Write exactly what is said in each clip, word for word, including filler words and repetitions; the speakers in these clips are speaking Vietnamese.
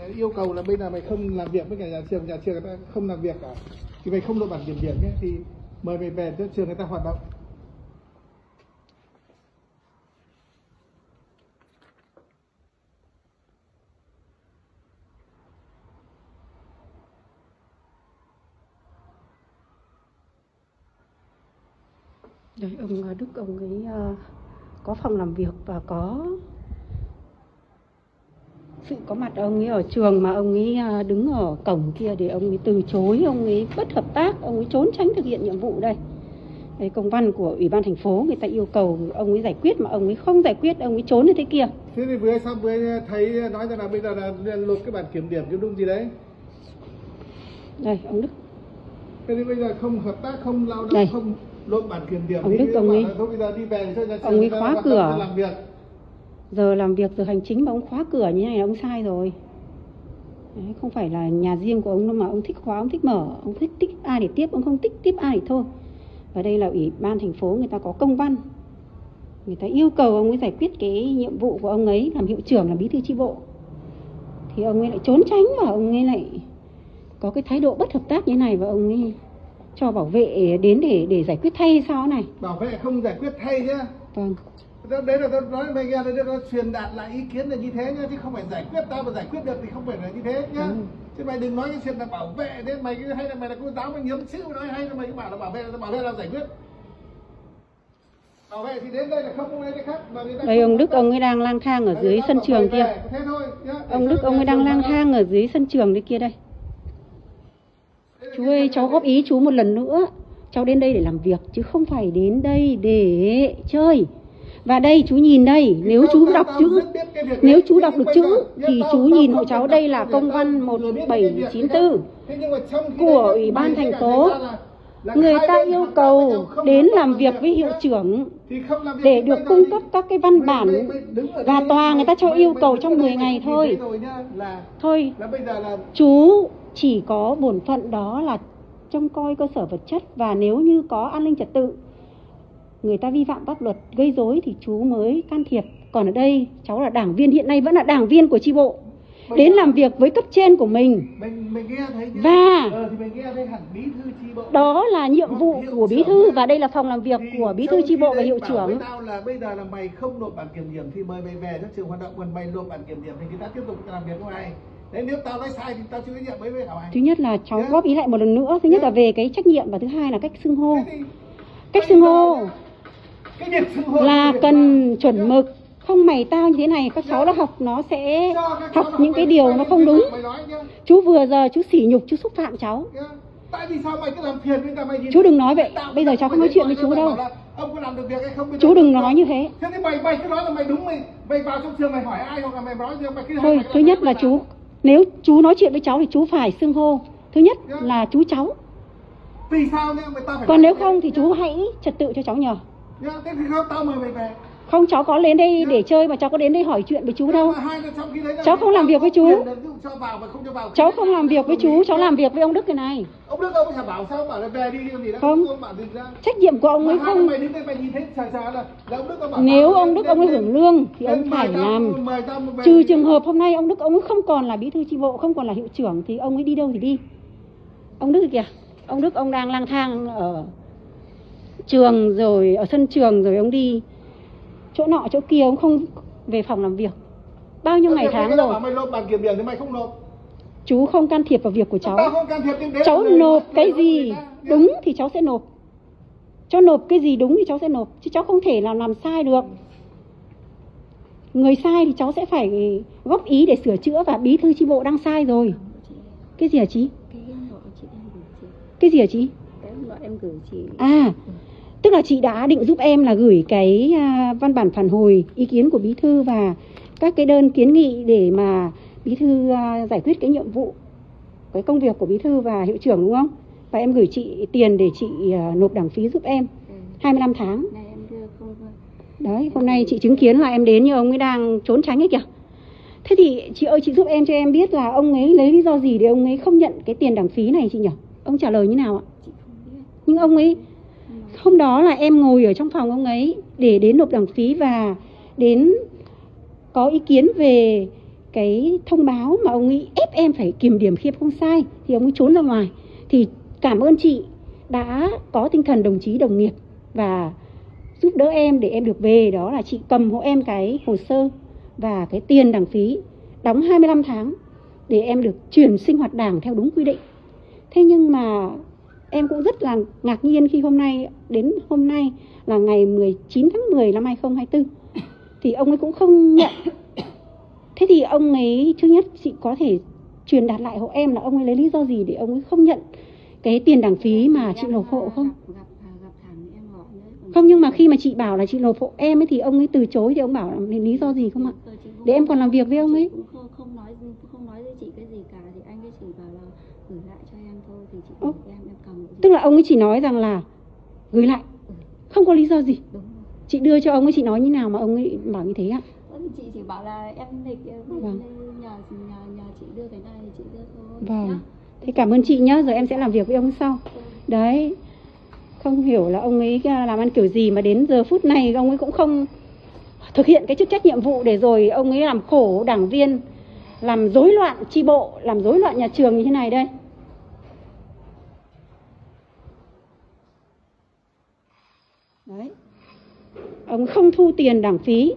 yêu cầu là bây giờ mày không làm việc với cả nhà trường, nhà trường người ta không làm việc cả, thì mày không nộp bản kiểm điểm nhé, thì mời mày về cho trường người ta hoạt động. Đấy, ông Đức ông ấy uh, có phòng làm việc và có sự có mặt ông ấy ở trường, mà ông ấy uh, đứng ở cổng kia để ông ấy từ chối, ông ấy bất hợp tác, ông ấy trốn tránh thực hiện nhiệm vụ đây. Đây, công văn của Ủy ban thành phố người ta yêu cầu ông ấy giải quyết mà ông ấy không giải quyết, ông ấy trốn như thế kia. Thế thì vừa xong vừa thấy nói rằng là bây giờ là lột cái bản kiểm điểm chứ đúng gì đấy. Đây, ông Đức. Thế thì bây giờ không hợp tác, không lao động, đây. không lột bản kiểm điểm. Ông Đức ông ấy, thôi bây giờ đi về cho nhà trường ông ấy khóa cửa. Làm việc. Giờ làm việc, giờ hành chính mà ông khóa cửa như này là ông sai rồi. Đấy, không phải là nhà riêng của ông đâu mà ông thích khóa, ông thích mở, ông thích thích ai để tiếp, ông không thích tiếp ai thì thôi. Ở đây là Ủy ban thành phố người ta có công văn, người ta yêu cầu ông ấy giải quyết cái nhiệm vụ của ông ấy làm hiệu trưởng, làm bí thư chi bộ, thì ông ấy lại trốn tránh và ông ấy lại có cái thái độ bất hợp tác như này, và ông ấy cho bảo vệ đến để để giải quyết thay sao này. Bảo vệ không giải quyết thay nhá. Vâng. Đấy là tôi nói mày nghe, đấy là truyền đạt lại ý kiến là như thế nhá, chứ không phải giải quyết. Tao mà giải quyết được thì không phải là như thế nhá. Ừ. Chứ mày đừng nói cái chuyện là bảo vệ đấy, mày hay là mày là cô giáo mày nhấm chữ nói, hay là mày cứ bảo là bảo vệ, là bảo vệ là giải quyết. Bảo vệ thì đến đây là không có cái khác mà người ta. Đây ông Đức ông ấy đang lang thang ở đấy, dưới sân trường kia. Thế thôi nhá. Ông Đức ông ấy đang lang thang ở dưới sân trường đây kia đây. Chú ơi, cháu góp ý chú một lần nữa. Cháu đến đây để làm việc chứ không phải đến đây để chơi. Và đây chú nhìn đây, nếu chú đọc chữ, nếu chú đọc được chữ thì chú nhìn hộ cháu, đây là công văn một bảy chín tư của Ủy ban thành phố. Người ta yêu cầu đến làm việc với hiệu trưởng để được cung cấp các cái văn bản, và tòa người ta cho yêu cầu trong mười ngày thôi. Thôi, chú chỉ có bổn phận đó là trông coi cơ sở vật chất, và nếu như có an ninh trật tự, người ta vi phạm pháp luật gây rối thì chú mới can thiệp. Còn ở đây cháu là đảng viên, hiện nay vẫn là đảng viên của chi bộ, đến làm việc với cấp trên của mình, mình, mình nghe thấy nhá. Và ờ, thì mình nghe thấy hẳn bí thư chi bộ. Đó là nhiệm vụ của bí thư, và đây là phòng làm việc của bí thư chi bộ và hiệu trưởng. Với tao là bây giờ là mày không nộp bản kiểm điểm thì mời mày về cho trường hoạt động, còn mày nộp bản kiểm điểm thì người ta tiếp tục làm việc với mày. Đấy, nếu tao nói sai thì tao chịu trách nhiệm với mày. Thứ nhất là cháu yeah. góp ý lại một lần nữa. Thứ nhất yeah. là về cái trách nhiệm, và thứ hai là cách xưng hô. Cách xưng hô là cần chuẩn mực. Không mày tao như thế này, các cháu đã học nó sẽ học những cái điều nó không đúng. Chú vừa giờ chú sỉ nhục, chú xúc phạm cháu. Tại vì sao mày cứ làm phiền với mày? Chú đừng nói vậy. Bây giờ cháu không nói chuyện với chú đâu. Ông có làm được việc hay không? Chú đừng nói như thế. Thế thì mày mày cứ nói là mày đúng, mày mày vào trong trường mày hỏi ai, hoặc là mày nói mày cứ. Thôi, thứ nhất là chú, nếu chú nói chuyện với cháu thì chú phải xưng hô. Thứ nhất là chú cháu. Vì sao nhá, người ta phải. Còn nếu không thì chú hãy trật tự cho cháu nhờ. Thế thì không, tao mời mày về. Không, cháu có đến đây để chơi mà cháu có đến đây hỏi chuyện với chú đâu. Cháu không làm việc với chú. Cháu không làm việc với chú, cháu làm việc với ông Đức cái này. Ông Đức ông bảo sao bảo là về đi gì đó. Không. Trách nhiệm của ông ấy không. Nếu ông Đức ông ấy hưởng lương thì ông phải làm. Trừ trường hợp hôm nay ông Đức ông ấy không còn là bí thư chi bộ, không còn là hiệu trưởng thì ông ấy đi đâu thì đi. Ông Đức kìa, ông Đức ông đang lang thang ở trường rồi, ở sân trường rồi ông đi chỗ nọ chỗ kia, ông không về phòng làm việc bao nhiêu ngày tháng rồi. Mày nộp bản kiểm điểm thì mày không nộp. Chú không can thiệp vào việc của cháu. Không can thiệp, cháu nộp cái gì đúng thì cháu sẽ nộp. Cháu nộp cái gì đúng thì cháu sẽ nộp, chứ cháu không thể là làm sai được. Người sai thì cháu sẽ phải góp ý để sửa chữa, và bí thư chi bộ đang sai rồi. Cái gì hả chị? Cái gì hả chị? À, tức là chị đã định giúp em là gửi cái văn bản phản hồi ý kiến của bí thư và các cái đơn kiến nghị để mà bí thư giải quyết cái nhiệm vụ, cái công việc của bí thư và hiệu trưởng, đúng không? Và em gửi chị tiền để chị nộp đảng phí giúp em hai mươi lăm tháng. Đấy, hôm nay chị chứng kiến là em đến như ông ấy đang trốn tránh ấy kìa. Thế thì chị ơi, chị giúp em cho em biết là ông ấy lấy lý do gì để ông ấy không nhận cái tiền đảng phí này chị nhỉ? Ông trả lời như nào ạ? Nhưng ông ấy, hôm đó là em ngồi ở trong phòng ông ấy để đến nộp đảng phí và đến có ý kiến về cái thông báo mà ông ấy ép em phải kiểm điểm khi em không sai, thì ông ấy trốn ra ngoài. Thì cảm ơn chị đã có tinh thần đồng chí đồng nghiệp và giúp đỡ em để em được về. Đó là chị cầm hộ em cái hồ sơ và cái tiền đảng phí, đóng hai mươi lăm tháng để em được chuyển sinh hoạt đảng theo đúng quy định. Thế nhưng mà em cũng rất là ngạc nhiên khi hôm nay, đến hôm nay là ngày mười chín tháng mười năm hai nghìn không trăm hai mươi tư, thì ông ấy cũng không nhận. Thế thì ông ấy, thứ nhất chị có thể truyền đạt lại hộ em là ông ấy lấy lý do gì để ông ấy không nhận cái tiền đảng phí mà chị nộp hộ không? Không, nhưng mà khi mà chị bảo là chị nộp hộ em ấy thì ông ấy từ chối, thì ông bảo là lý do gì không ạ? Để em còn làm việc với ông ấy. Không, không nói không nói với chị cái gì cả, thì anh ấy chỉ bảo là gửi lại cho em thôi, thì chị gửi em em cầm. Tức là ông ấy chỉ nói rằng là gửi lại, không có lý do gì. Đúng. Chị đưa cho ông ấy, chị nói như nào mà ông ấy bảo như thế ạ? Chị chỉ bảo là em lịch vâng. nhờ, nhờ, nhờ chị đưa cái này thì chị đưa thôi. Vâng. Nhá. Thế cảm ơn chị nhá, rồi em sẽ làm việc với ông sau. Đấy, không hiểu là ông ấy làm ăn kiểu gì mà đến giờ phút này ông ấy cũng không thực hiện cái chức trách nhiệm vụ, để rồi ông ấy làm khổ đảng viên, làm rối loạn chi bộ, làm rối loạn nhà trường như thế này đây. Đấy, ông không thu tiền đảng phí.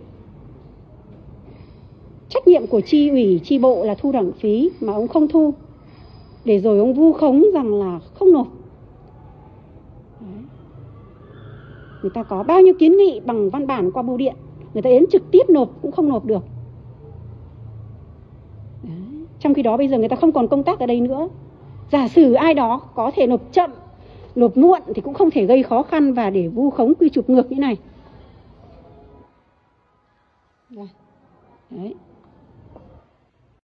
Trách nhiệm của chi ủy, chi bộ là thu đảng phí mà ông không thu, để rồi ông vu khống rằng là không nộp. Đấy. Người ta có bao nhiêu kiến nghị bằng văn bản qua bưu điện, người ta đến trực tiếp nộp cũng không nộp được. Đấy. Trong khi đó bây giờ người ta không còn công tác ở đây nữa. Giả sử ai đó có thể nộp chậm, nộp muộn thì cũng không thể gây khó khăn và để vu khống quy chụp ngược như này. Đấy.